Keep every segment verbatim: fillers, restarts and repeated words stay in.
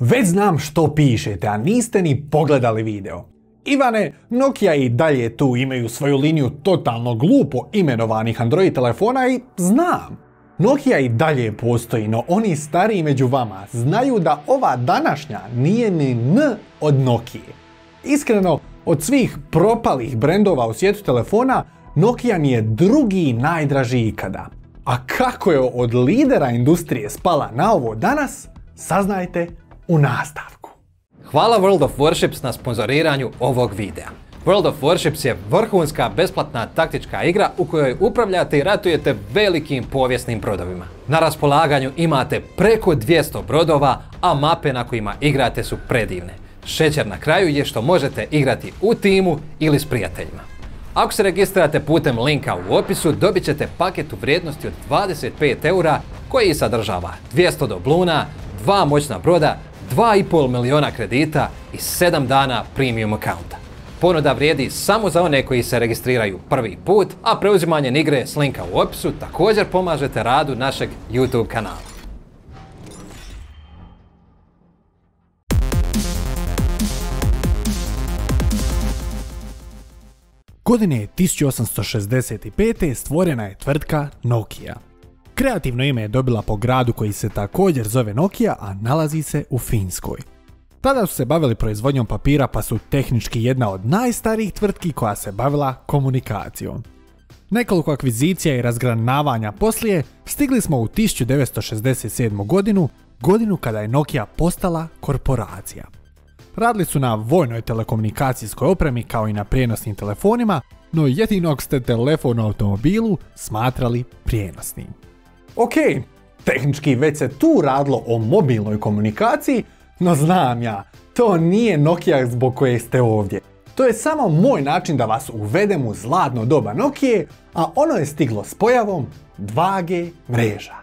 Već znam što pišete, a niste ni pogledali video. Ivane, Nokia i dalje tu imaju svoju liniju totalno glupo imenovanih Android telefona i znam. Nokia i dalje postoji, no oni stariji među vama znaju da ova današnja nije ni N od Nokije. Iskreno, od svih propalih brendova u svijetu telefona, Nokia mi je drugi najdraži ikada. A kako je od lidera industrije spala na ovo danas, saznajte u nastavku. Hvala World of Warships na sponzoriranju ovog videa. World of Warships je vrhunska besplatna taktička igra u kojoj upravljate i ratujete velikim povijesnim brodovima. Na raspolaganju imate preko dvjesto brodova, a mape na kojima igrate su predivne. Šećer na kraju je što možete igrati u timu ili s prijateljima. Ako se registrirate putem linka u opisu, dobit ćete paket u vrijednosti od dvadeset pet eura koji sadržava dvjesto dobluna, dva moćna broda, dva i pol miliona kredita i sedam dana premium accounta. Ponuda vrijedi samo za one koji se registriraju prvi put, a preuzimanjem igre s linka u opisu također pomažete radu našeg YouTube kanala. Godine tisuću osamsto šezdeset pete. stvorena je tvrtka Nokia. Kreativno ime je dobila po gradu koji se također zove Nokia, a nalazi se u Finskoj. Tada su se bavili proizvodnjom papira, pa su tehnički jedna od najstarijih tvrtki koja se bavila komunikacijom. Nekoliko akvizicija i razgranavanja poslije stigli smo u tisuću devetsto šezdeset sedmu. godinu, godinu kada je Nokia postala korporacija. Radili su na vojnoj telekomunikacijskoj opremi kao i na prijenosnim telefonima, no jedinog ste telefon u automobilu smatrali prijenosnim. Ok, tehnički već se tu radilo o mobilnoj komunikaciji, no znam ja, to nije Nokia zbog koje ste ovdje. To je samo moj način da vas uvedem u zlatno doba Nokije, a ono je stiglo s pojavom dva G mreža.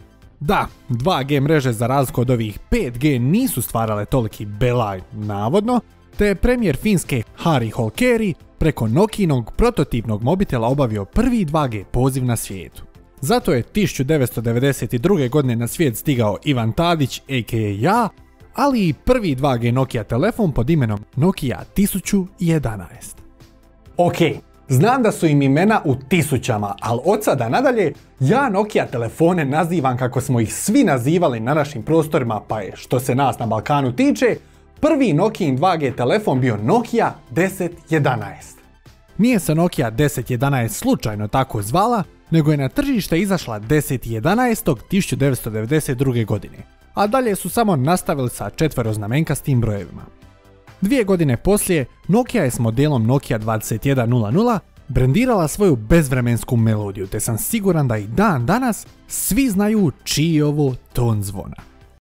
Da, dva G mreže za razliku od ovih pet G nisu stvarale toliki belaj, navodno, te je premijer Finske Harri Holkeri preko Nokijinog prototipnog mobitela obavio prvi dva G poziv na svijetu. Zato je tisuću devetsto devedeset druge. godine na svijet stigao Ivan Tadić, a k a ja, ali i prvi dva G Nokia telefon pod imenom Nokia tisuću jedanaest. Ok, znam da su im imena u tisućama, ali od sada nadalje ja Nokia telefone nazivam kako smo ih svi nazivali na našim prostorima, pa je, što se nas na Balkanu tiče, prvi Nokijin dva G telefon bio Nokia deset jedanaest. Nije se Nokia deset jedanaest slučajno tako zvala, nego je na tržište izašla deset jedanaestog tisuću devetsto devedeset druge. godine, a dalje su samo nastavili sa četveroznamenkastim brojevima. Dvije godine poslije, Nokia je s modelom Nokia dvadeset jedan nula brendirala svoju bezvremensku melodiju, te sam siguran da i dan danas svi znaju čiji je ovo ton zvona.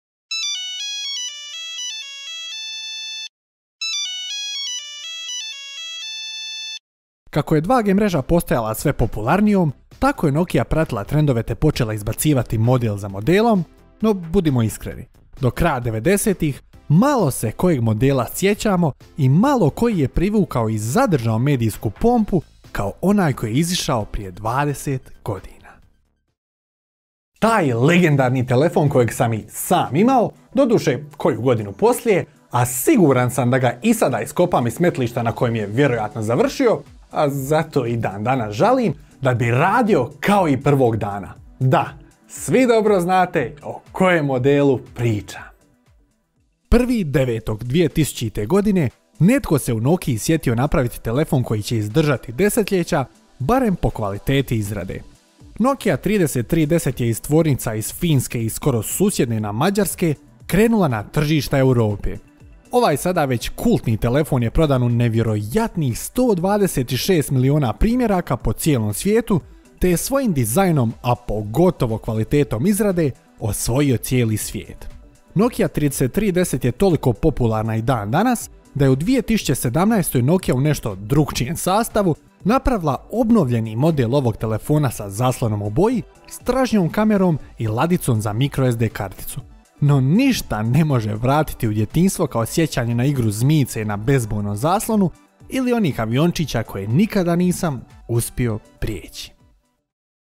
Kako je dva G mreža postajala sve popularnijom, tako je Nokia pratila trendove te počela izbacivati model za modelom, no budimo iskreni, do kraja devedesetih malo se kojeg modela sjećamo i malo koji je privukao i zadržao medijsku pompu kao onaj koji je izišao prije dvadeset godina. Taj legendarni telefon kojeg sam i sam imao, doduše koju godinu poslije, a siguran sam da ga i sada iskopam iz smetlišta na kojem je vjerojatno završio, a zato i dan danas žalim, da bi radio kao i prvog dana. Da, svi dobro znate o kojem modelu pričam. prvog devetog dvije tisućite. godine netko se u Nokiji sjetio napraviti telefon koji će izdržati desetljeća, barem po kvaliteti izrade. Nokia trideset tri deset je iz tvornica iz Finske i skoro susjedne na Mađarske krenula na tržišta Europe. Ovaj sada već kultni telefon je prodan u nevjerojatnih sto dvadeset šest miliona primjeraka po cijelom svijetu, te je svojim dizajnom, a pogotovo kvalitetom izrade, osvojio cijeli svijet. Nokia trideset tri deset je toliko popularna i dan danas da je u dvije tisuće sedamnaestoj. Nokia u nešto drukčijem sastavu napravila obnovljeni model ovog telefona sa zaslonom u boji, stražnjom kamerom i ladicom za microSD karticu. No ništa ne može vratiti u djetinjstvo kao sjećanje na igru zmijice na bezbolnom zaslonu ili onih aviončića koje nikada nisam uspio prijeći.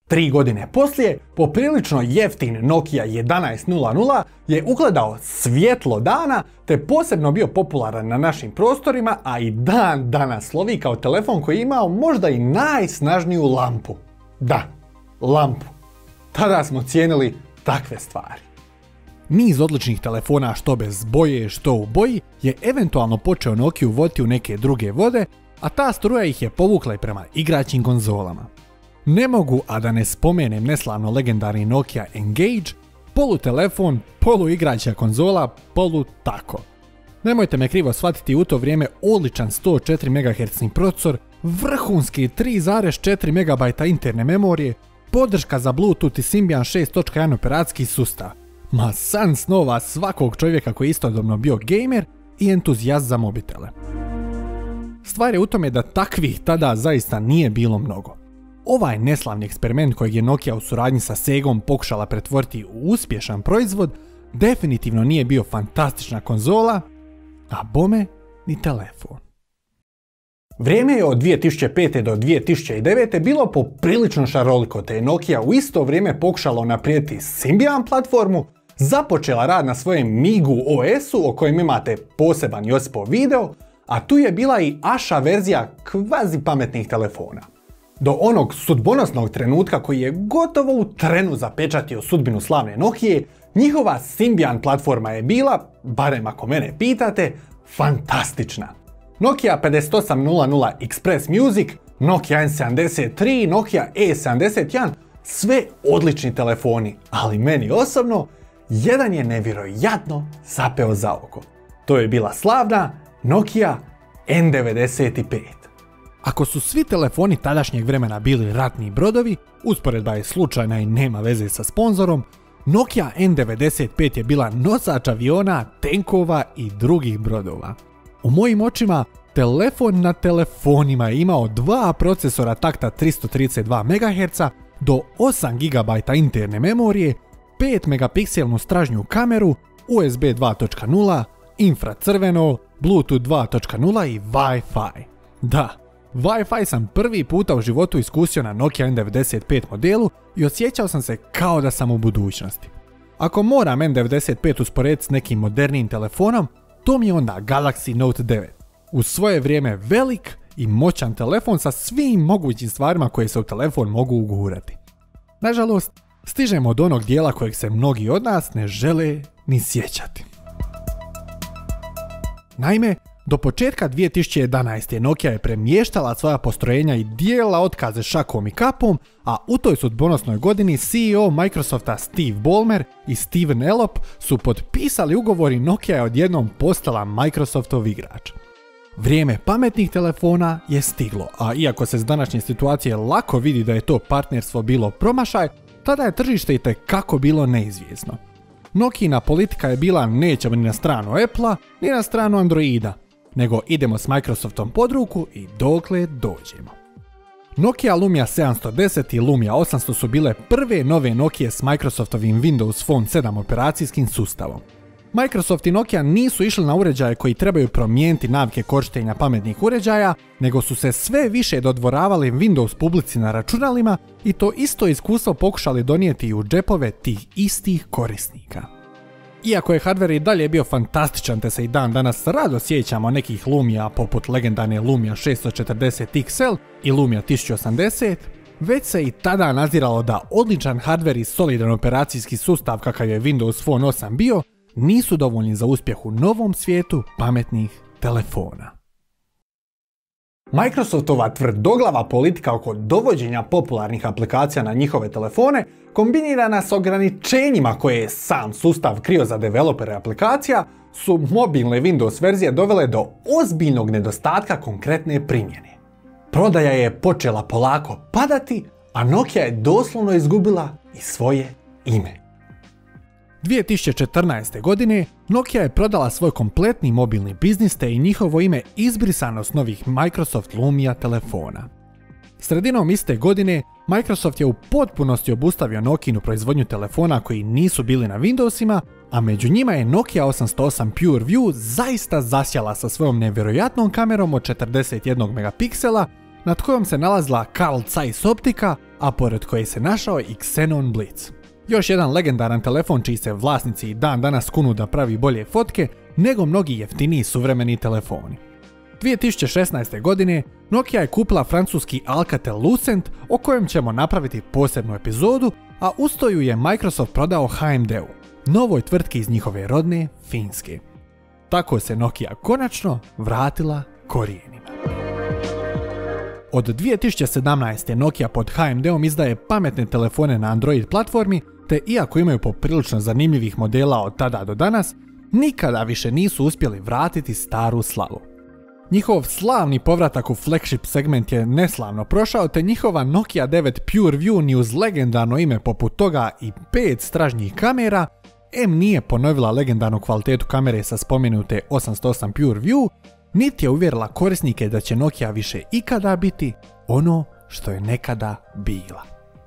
Tri godine poslije, poprilično jeftin Nokia jedanaest nula nula je ugledao svjetlo dana te posebno bio popularan na našim prostorima, a i dan danas slovi kao telefon koji je imao možda i najsnažniju lampu. Da, lampu. Tada smo cijenili takve stvari. Niz odličnih telefona što bez boje, što u boji je eventualno počeo Nokiju voditi u neke druge vode, a ta struja ih je povukla i prema igračkim konzolama. Ne mogu, a da ne spomenem neslavno legendarni Nokia Engage, polutelefon, poluigračka konzola, polu tako. Nemojte me krivo shvatiti, u to vrijeme odličan sto četiri megaherca procesor, vrhunski tri zarez četiri megabajta interne memorije, podrška za Bluetooth i Symbian šest točka jedan operacijski sustav. Ma san snova svakog čovjeka koji je istodobno bio gamer i entuzijast za mobitele. Stvar je u tome da takvih tada zaista nije bilo mnogo. Ovaj neslavni eksperiment kojeg je Nokia u suradnji sa Segom pokušala pretvoriti u uspješan proizvod definitivno nije bio fantastična konzola, a bome ni telefon. Vrijeme je od dvije tisuće pete do dvije tisuće devete bilo poprilično šaroliko, te je Nokia u isto vrijeme pokušala unaprijediti Symbian platformu, započela rad na svojem Migu O S-u o kojem imate poseban Josipov video, a tu je bila i Asha verzija kvazi pametnih telefona. Do onog sudbonosnog trenutka koji je gotovo u trenu zapečatio sudbinu slavne Nokije, njihova Symbian platforma je bila, barem ako mene pitate, fantastična. Nokia pedeset osam nula nula Express Music, Nokia N sedamdeset tri, Nokia E sedamdeset jedan, sve odlični telefoni, ali meni osobno, jedan je nevjerojatno zapeo za oko. To je bila slavna Nokia N devedeset pet. Ako su svi telefoni tadašnjeg vremena bili ratni brodovi, usporedba je slučajna i nema veze sa sponzorom, Nokia N devedeset pet je bila nosač aviona, tenkova i drugih brodova. U mojim očima, telefon na telefonima je imao dva procesora takta tristo trideset dva megaherca do osam gigabajta interne memorije, pet megapikselnu stražnju kameru, U S B dva točka nula, infracrveno, Bluetooth dva točka nula i Wi-Fi. Da, Wi-Fi sam prvi puta u životu iskusio na Nokia N devedeset pet modelu i osjećao sam se kao da sam u budućnosti. Ako moram N devedeset pet usporediti s nekim modernijim telefonom, to mi je onda Galaxy Note devet. U svoje vrijeme velik i moćan telefon sa svim mogućim stvarima koje se u telefon mogu ugurati. Nažalost, stižemo od onog dijela kojeg se mnogi od nas ne žele ni sjećati. Naime, do početka dvije tisuće jedanaeste. Nokia je premještala svoja postrojenja i dijela otkaze šakom i kapom, a u toj sudbonosnoj godini C E O Microsofta Steve Ballmer i Steven Elop su potpisali ugovor i Nokia je odjednom postala Microsoftov igrač. Vrijeme pametnih telefona je stiglo, a iako se s današnje situacije lako vidi da je to partnerstvo bilo promašaj, tada je tržište itekako bilo neizvjesno. Nokijina politika je bila nećemo ni na stranu Apple-a, ni na stranu Androida, nego idemo s Microsoftom pod ruku i dokle dođemo. Nokia Lumia sedamsto deset i Lumia osamsto su bile prve nove Nokije s Microsoftovim Windows Phone sedam operacijskim sustavom. Microsoft i Nokia nisu išli na uređaje koji trebaju promijeniti navike korištenja pametnih uređaja, nego su se sve više dodvoravali Windows publici na računalima i to isto iskustvo pokušali donijeti i u džepove tih istih korisnika. Iako je hardware i dalje bio fantastičan te se i dan danas rado sjećamo nekih Lumija poput legendarne Lumia šesto četrdeset X L i Lumia tisuću osamdeset, već se i tada naziralo da odličan hardware i solidan operacijski sustav kakav je Windows Phone osam bio, nisu dovoljni za uspjeh u novom svijetu pametnih telefona. Microsoftova tvrdoglava politika oko dovođenja popularnih aplikacija na njihove telefone, kombinirana s ograničenjima koje je sam sustav krio za developere aplikacija, su mobilne Windows verzije dovele do ozbiljnog nedostatka konkretne primjene. Prodaja je počela polako padati, a Nokia je doslovno izgubila i svoje ime. dvije tisuće četrnaeste. godine Nokia je prodala svoj kompletni mobilni biznis te i njihovo ime izbrisano s novih Microsoft Lumia telefona. Sredinom iste godine Microsoft je u potpunosti obustavio Nokinu proizvodnju telefona koji nisu bili na Windowsima, a među njima je Nokia osamsto osam PureView zaista zasjala sa svojom nevjerojatnom kamerom od četrdeset jedan megapiksela, nad kojom se nalazila Carl Zeiss optika, a pored koje se našao i Xenon Blitz. Još jedan legendaran telefon čiji se vlasnici i dan danas kunu da pravi bolje fotke nego mnogi jeftiniji suvremeni telefoni. dvije tisuće šesnaeste. godine Nokia je kupila francuski Alcatel Lucent o kojem ćemo napraviti posebnu epizodu, a usto ju je Microsoft prodao H M D-u, novoj tvrtki iz njihove rodne Finske. Tako se Nokia konačno vratila korijenima. Od dvije tisuće sedamnaeste. Nokia pod H M D-om izdaje pametne telefone na Android platformi, te iako imaju poprilično zanimljivih modela od tada do danas, nikada više nisu uspjeli vratiti staru slavu. Njihov slavni povratak u flagship segment je neslavno prošao, te njihova Nokia devet PureView ni uz legendarno ime poput toga i pet stražnjih kamera, em nije ponovila legendarnu kvalitetu kamere sa spomenute osamsto osam PureView, niti je uvjerila korisnike da će Nokia više ikada biti ono što je nekada bila.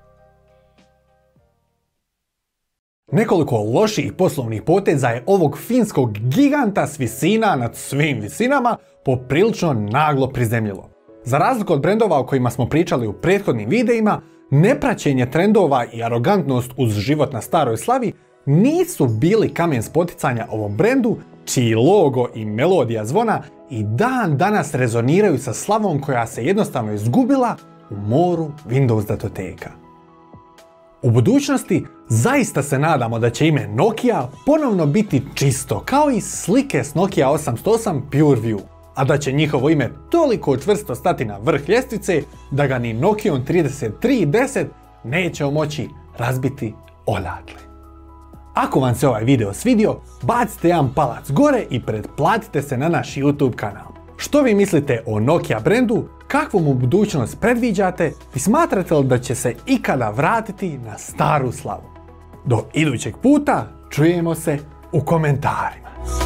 Nekoliko loših poslovnih poteza je ovog finskog giganta s visina nad svim visinama poprilično naglo prizemljilo. Za razliku od brendova o kojima smo pričali u prethodnim videima, nepraćenje trendova i arogantnost uz život na staroj slavi nisu bili kamen spoticanja ovom brendu, čiji logo i melodija zvona i dan danas rezoniraju sa slavom koja se jednostavno izgubila u moru Windows datoteka. U budućnosti zaista se nadamo da će ime Nokia ponovno biti čisto kao i slike s Nokia osamsto osam PureView, a da će njihovo ime toliko čvrsto stati na vrh ljestvice da ga ni Nokion trideset tri deset neće moći razbiti odatle. Ako vam se ovaj video svidio, bacite jedan palac gore i pretplatite se na naš YouTube kanal. Što vi mislite o Nokia brendu, kakvu mu budućnost predviđate i smatrate li da će se ikada vratiti na staru slavu? Do idućeg puta čujemo se u komentarima.